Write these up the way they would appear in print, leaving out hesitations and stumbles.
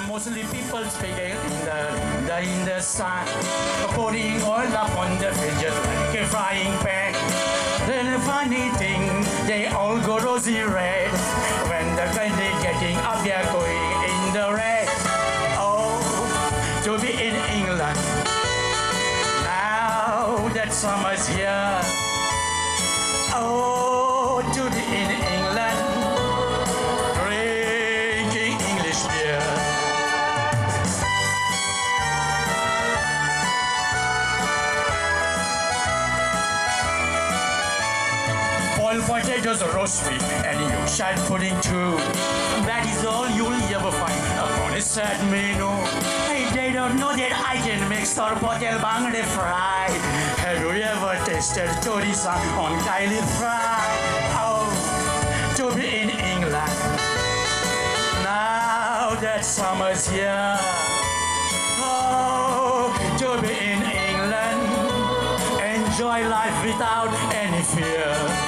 Mostly people speaking in the sun, putting oil upon the fridge like a frying pan. Then a funny thing, they all go rosy red. When the country getting up, they're going in the red. Oh, to be in England, now that summer's here. Oh, to be in England, drinking English beer. Boiled potatoes, roast beef, and Yorkshire pudding too. That is all you'll ever find upon a sad menu. Hey, they don't know that I can make store-bought bangde fry. Have you ever tasted chorizo on Kylie fry? Oh, to be in England, now that summer's here. Oh, to be in England, enjoy life without any fear.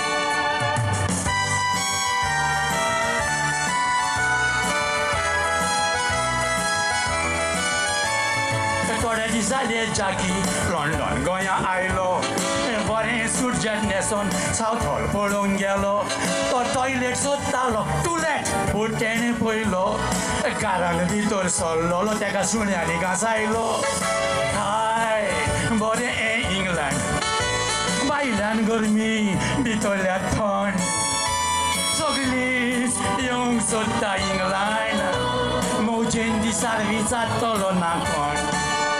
Decided Jackie, London, Goya Ilo, Foreign Surgeon Nesson, South Hall, Polongelo, Toilet Sotalo, Tulet, Putene Puilo, Karan Vitor Solo, Tekasuni, Gasailo. Hi, Bode England, Bailan Gurmi, Bitoleton, Soglis, Young Sota England, Mojen di Sarvisa Tolonacon.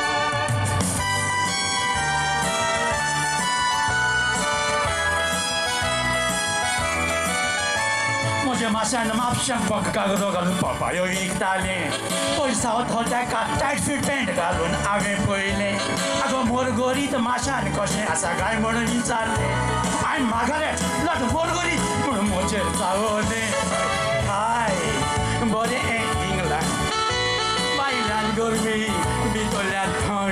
Masan mapsiang pagkakaroon ng papayo Italian. Poi South Hoteka tight fit band galon ave poile. Ako morgori to masan kosne asagai mono vichale. I'm Margaret, not morgori. Moche saone. Hi, bode England. Bailan gormi bitolan thon.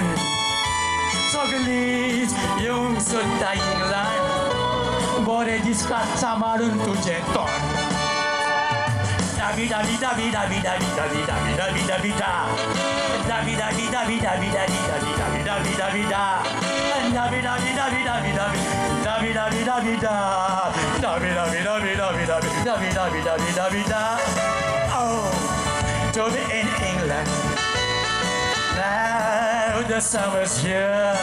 Soglis yung sutta England. Bode diskat samarun tuje ton. Davi davi davi davi davi davi davi davi davi da davi davi davi davi davi davi davi davi davi da davi davi davi davi davi davi davi davi da davi davi davi davi davi davi davi davi davi da. Oh, to be in England, now the summer's here.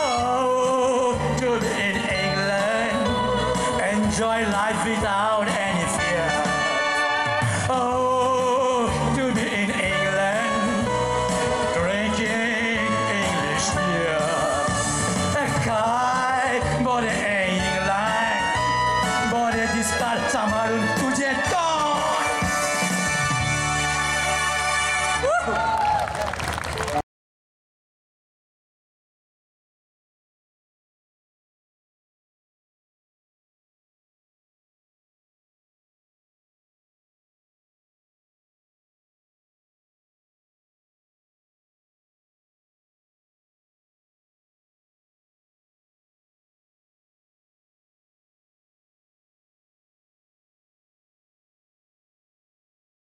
Oh, to be in England, enjoy life without any